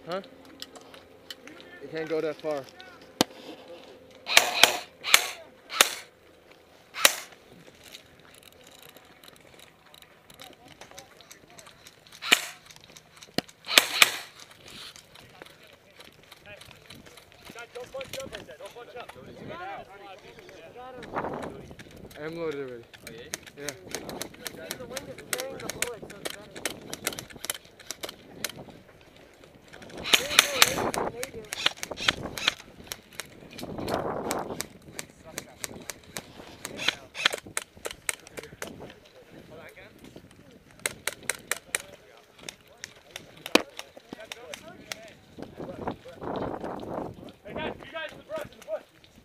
Huh? You can't go that far. Don't bunch up like that. Don't bunch up. I'm loaded already. Oh, yeah? Yeah. The wind is carrying the bullet, so it's better. They do. Hey guys, you guys in the brush, in the bush.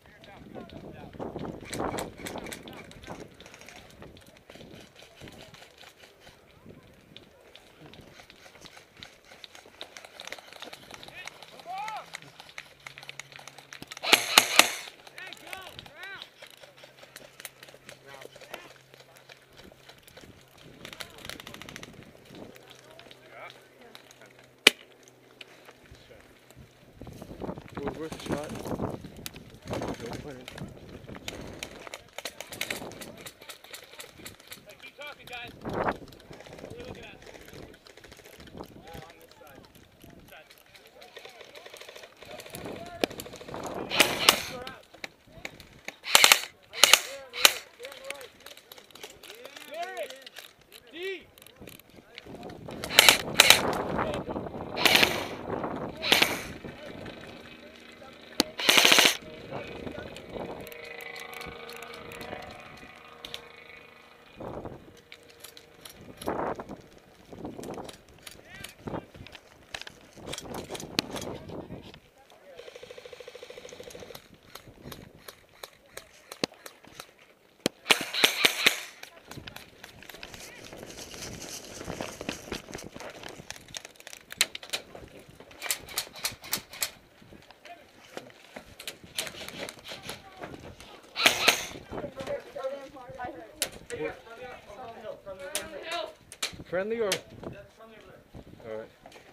It was worth a shot. Don't put it. Hey, keep talking, guys. What are you looking at? On this side. This side. You're out. Derek! D! Friendly or? Alright.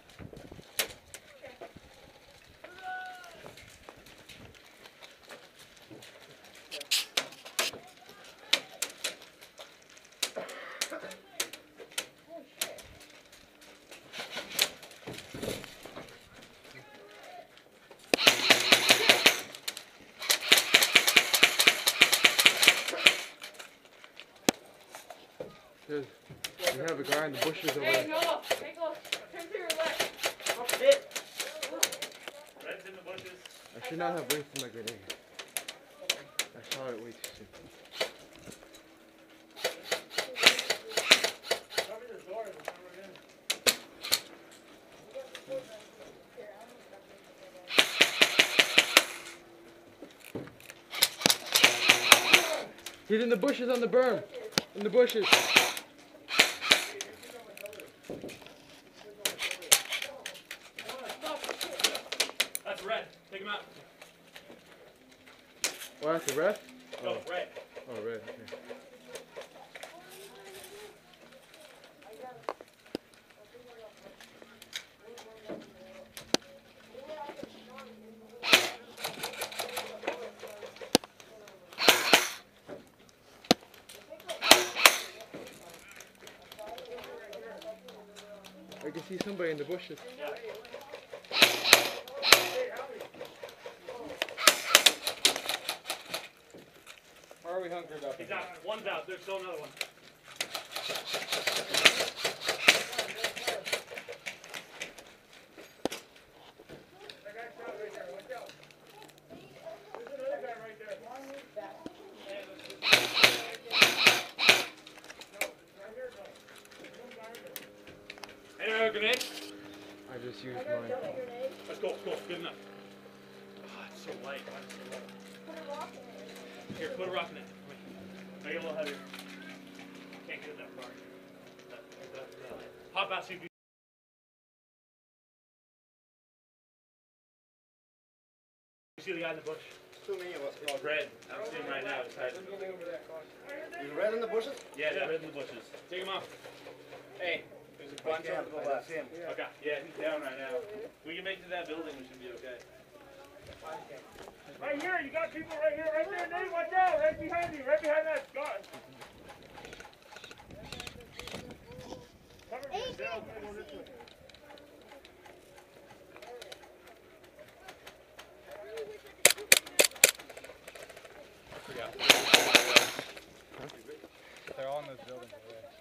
There's, we have a guy in the bushes over there. Hey, Noah! Hey, go. Turn to your left. Red's in the bushes. I should not have wasted my grenade. I shot it way too soon. Cover the door, we'll come right in. He's in the bushes on the berm. In the bushes. That's red. Take him out. Oh, that's the ref? Go, red. Oh, red. Okay. I can see somebody in the bushes. Why are we hunkered up? He's out. One's out. There's still another one. That guy's shot right there. Watch out. There's another guy right there. Any other grenade? I just used mine. Let's go. Let's go. Good enough. Oh, it's so light. Why is it so light? Put a rock in it. Here, put a rock in it. Make it a little heavier. Can't get that far. Pop out, see if you see the guy in the bush. Too many of us. It's red. I'm seeing him right now. It's hiding. Is it red in the bushes? Yeah, it's red in the bushes. Take him off. Hey, there's a bunch of them. Okay. Yeah, he's down right now. We can can make it to that building, we should be okay. Right here, you got people right here, right there, Nate, watch out, right behind you, right behind that Scott. Cover me, Dale, I'm going this way. They're all in those buildings over there.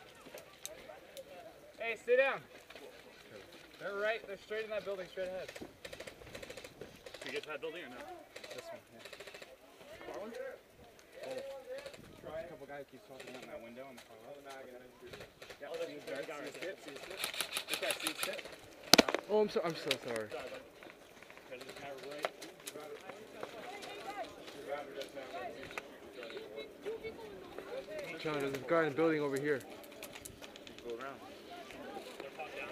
Hey, sit down. They're right, they're straight in that building, straight ahead. Did you get to that building or no? This one, yeah. Far one? There's a couple guys keep talking out in that window on the far left. Yeah, Oh, that's see his the dart, guy see his right there. tip, see his tip. This guy, see his tip. Oh, I'm so sorry. Sorry, bud. Okay, this guy right. John, there's a guy in the building over here. Go around. They're top down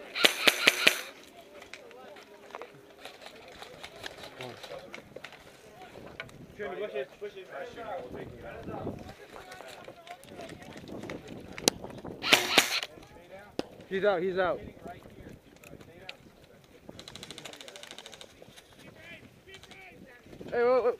right now. Push it, push it. He's out, he's out. Hey, whoa.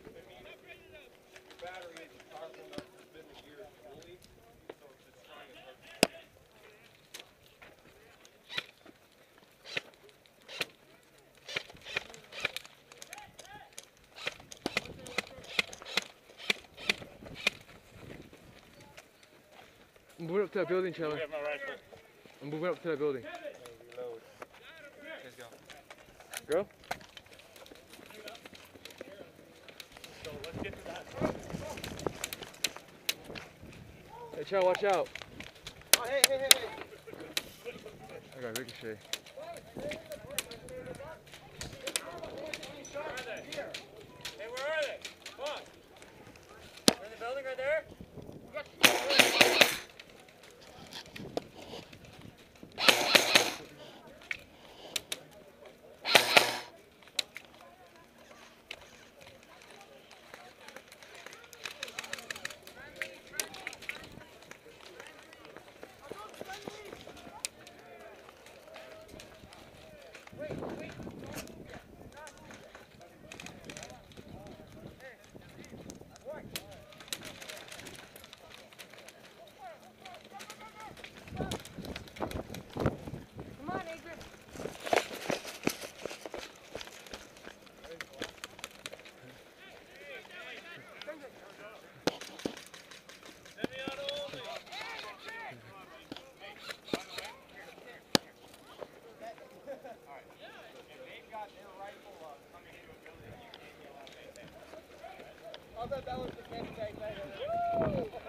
I'm moving up to that building, Chandler. I have my rifle. I'm moving up to that building. Let's go. Girl? So let's get to that. Hey, Chandler, watch out. Oh, hey. I got ricochet. Hey, where are they? Come on. They're in the building right there? Come on, Adrian. I thought that was the best tag.